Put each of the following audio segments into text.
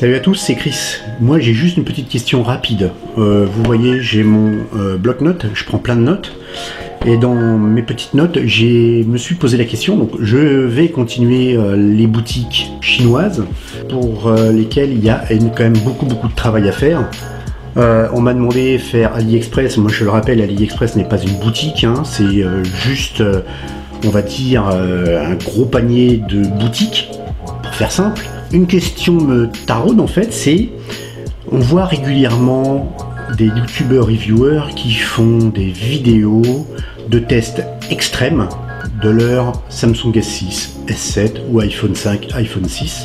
Salut à tous, c'est Chris. Moi j'ai juste une petite question rapide. Vous voyez, j'ai mon bloc-notes, je prends plein de notes. Et dans mes petites notes, je me suis posé la question, donc je vais continuer les boutiques chinoises pour lesquelles il y a quand même beaucoup de travail à faire. On m'a demandé de faire AliExpress. Moi je le rappelle, AliExpress n'est pas une boutique, hein, c'est juste, on va dire, un gros panier de boutiques, pour faire simple. Une question me taraude en fait, c'est, on voit régulièrement des youtubeurs reviewers qui font des vidéos de tests extrêmes de leur Samsung S6, S7 ou iPhone 5, iPhone 6.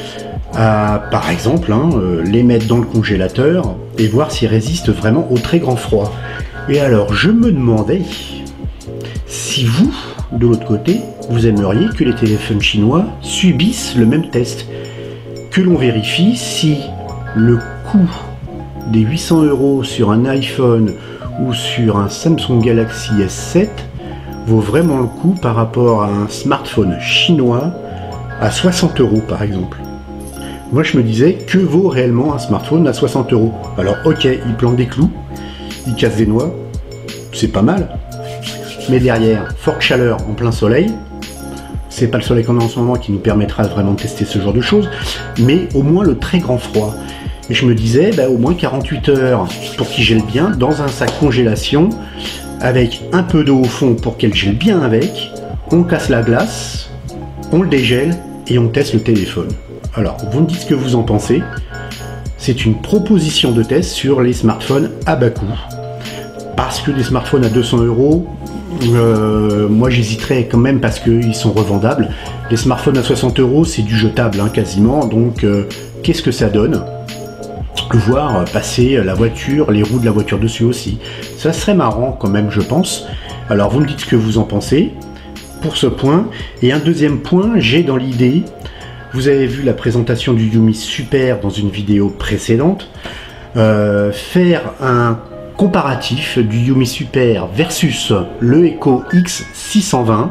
Par exemple, les mettre dans le congélateur et voir s'ils résistent vraiment au très grand froid. Et alors, je me demandais si vous, de l'autre côté, vous aimeriez que les téléphones chinois subissent le même test, que l'on vérifie si le coût des 800 € sur un iPhone ou sur un Samsung Galaxy S7 vaut vraiment le coup par rapport à un smartphone chinois à 60 € par exemple. Moi je me disais, que vaut réellement un smartphone à 60 €? Alors ok, il plante des clous, il casse des noix, c'est pas mal, mais derrière, forte chaleur en plein soleil, c'est pas le soleil qu'on a en ce moment qui nous permettra vraiment de tester ce genre de choses, mais au moins le très grand froid. Et je me disais, au moins 48 heures pour qu'il gèle bien, dans un sac congélation, avec un peu d'eau au fond pour qu'elle gèle bien avec, on casse la glace, on le dégèle et on teste le téléphone. Alors, vous me dites ce que vous en pensez. C'est une proposition de test sur les smartphones à bas coût. Parce que des smartphones à 200 €, moi j'hésiterais quand même parce qu'ils sont revendables. Les smartphones à 60 €, c'est du jetable quasiment. Donc, qu'est-ce que ça donne? Voir passer la voiture, les roues de la voiture dessus aussi. Ça serait marrant quand même, je pense. Alors, vous me dites ce que vous en pensez pour ce point. Et un deuxième point, j'ai dans l'idée... Vous avez vu la présentation du Yumi Super dans une vidéo précédente. Faire un comparatif du Yumi Super versus le Echo X620.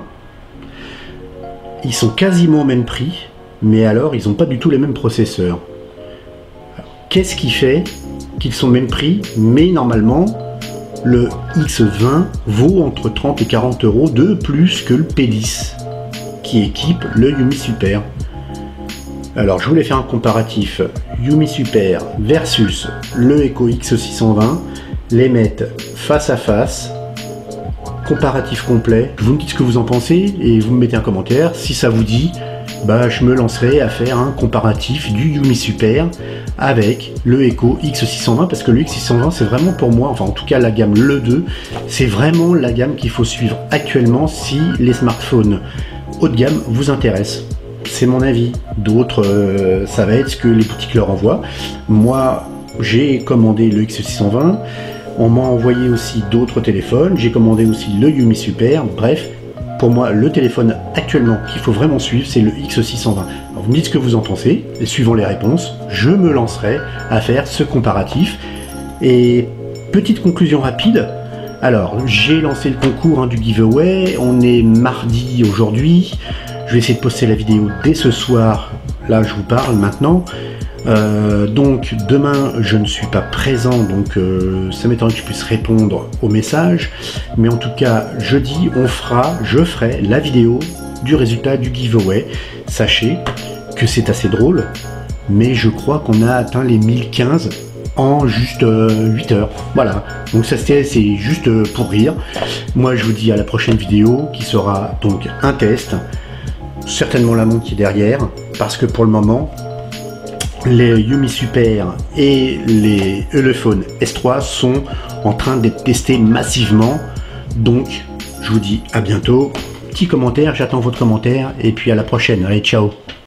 Ils sont quasiment au même prix, mais alors ils n'ont pas du tout les mêmes processeurs. Qu'est-ce qui fait qu'ils sont au même prix, mais normalement le X20 vaut entre 30 et 40 € de plus que le P10 qui équipe le Yumi Super. Alors je voulais faire un comparatif Yumi Super versus le Echo X620, les mettre face à face, comparatif complet. Vous me dites ce que vous en pensez et vous me mettez un commentaire. Si ça vous dit, je me lancerai à faire un comparatif du Yumi Super avec le Echo X620, parce que le X620 c'est vraiment pour moi, enfin en tout cas la gamme le 2, c'est vraiment la gamme qu'il faut suivre actuellement si les smartphones haut de gamme vous intéressent. C'est mon avis. D'autres, ça va être ce que les boutiques leur envoient. Moi, j'ai commandé le X620. On m'a envoyé aussi d'autres téléphones. J'ai commandé aussi le Yumi Super. Bref, pour moi, le téléphone actuellement qu'il faut vraiment suivre, c'est le X620. Alors, vous me dites ce que vous en pensez. Et suivant les réponses, je me lancerai à faire ce comparatif. Et petite conclusion rapide. Alors, j'ai lancé le concours du giveaway. On est mardi aujourd'hui. Je vais essayer de poster la vidéo dès ce soir, là je vous parle maintenant. Donc demain je ne suis pas présent, donc ça m'étonnerait que je puisse répondre aux messages. Mais en tout cas jeudi je ferai la vidéo du résultat du giveaway. Sachez que c'est assez drôle, mais je crois qu'on a atteint les 1015 en juste 8 heures. Voilà, donc ça c'est juste pour rire. Moi je vous dis à la prochaine vidéo qui sera donc un test. Certainement la montre qui est derrière, parce que pour le moment les Yumi Super et le phone S3 sont en train d'être testés massivement. Donc je vous dis à bientôt, petit commentaire, j'attends votre commentaire et puis à la prochaine. Allez, ciao.